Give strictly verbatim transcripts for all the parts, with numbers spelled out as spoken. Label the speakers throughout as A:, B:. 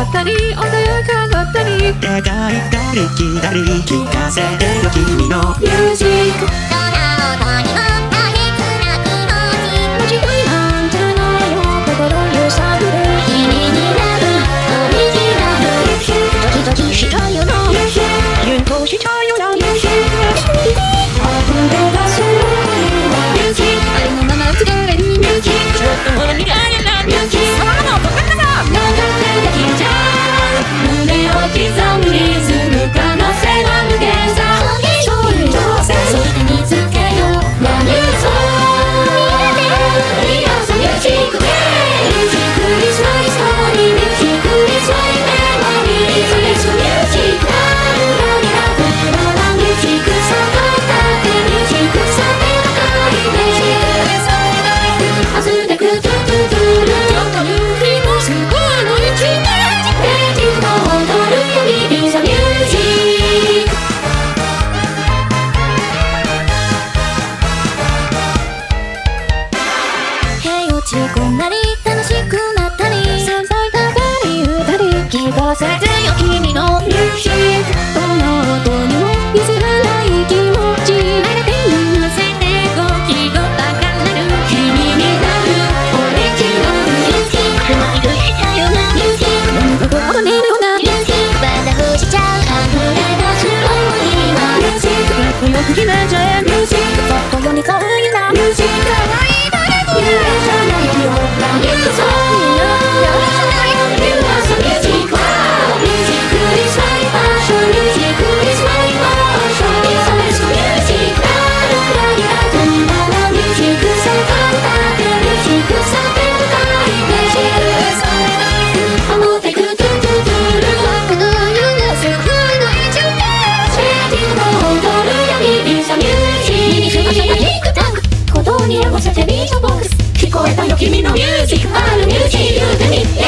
A: ったり穏やかだったり
B: 描いたり来たり聞かせてよ君の
A: ミュージック
C: どんな音にもあげつな気持ち
A: 間違いなんてないよ心揺さぶる
C: 君になるオリジナル
A: ドキドキしたよな変更したよな溢れ出すミュージックありのまま作れるミュージックちょっとものにがやなミュージックそのまま僕らがなんだってできちゃう胸を刻むリズム可能性は無限さそういう挑戦
C: そして見つけよう
A: 何そうミュージックミュージックis my story ミュージック is my memory ミュージックミュージック裏にあるのはミュージックさ歌ってミュージックさ手がかりミュージック明日でくるトゥトゥトゥルちょっと夕日もすごいの一日ページの踊るより is a music
C: Hey 落ち込んだり楽しくなったり
A: 先輩たばり歌り聞かせてよ君のミュージックどの音にも譲らない気持ちあれで乗せてご気が高鳴る君になるオリジナルミュージック
C: うまくしたようなミュージック
A: 何かここでのような
C: ミュージックバタフしちゃう溢れ出す想いは
A: ミュージックかっこよく決めちゃえミュージックと共にそういうなミュージック可愛い誰も言えじゃないよ何言うぞやるじゃないよ You are the music wow Music is my passion Music is my passion It's always music ある裏にあるんだなミュージックさ歌ってミュージックさ手をかいてミュージック守ってくトゥトゥトゥル楽なようなすごいの一応チェーティングを踊るより It's a music
C: 耳すませたティックタック
A: 鼓動に合わせてビートボックス聞こえたよ君のミュージックあるミュージック言うてみイエーイ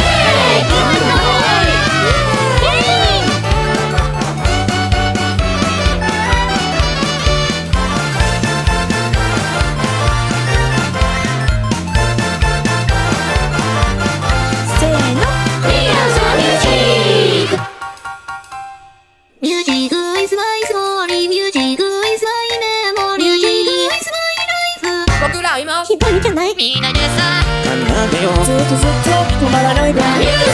A: せーの We are the music
C: Music is my story Music is my memory Music is my life
A: 僕ら今
C: 一人じゃない
A: みんなでさ
B: 考えよう
A: ずっとずっと止まらないから